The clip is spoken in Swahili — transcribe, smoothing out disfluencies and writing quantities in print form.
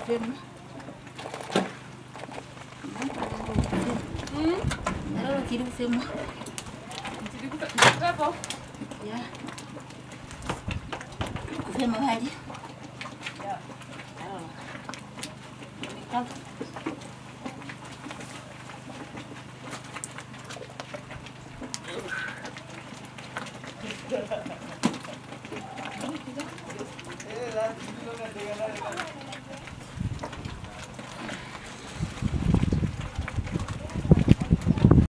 kufema. Nalo kiri kufema. Kiri kufema. Ya. Kufema hadi. Ya. Kau. Eh, la, no me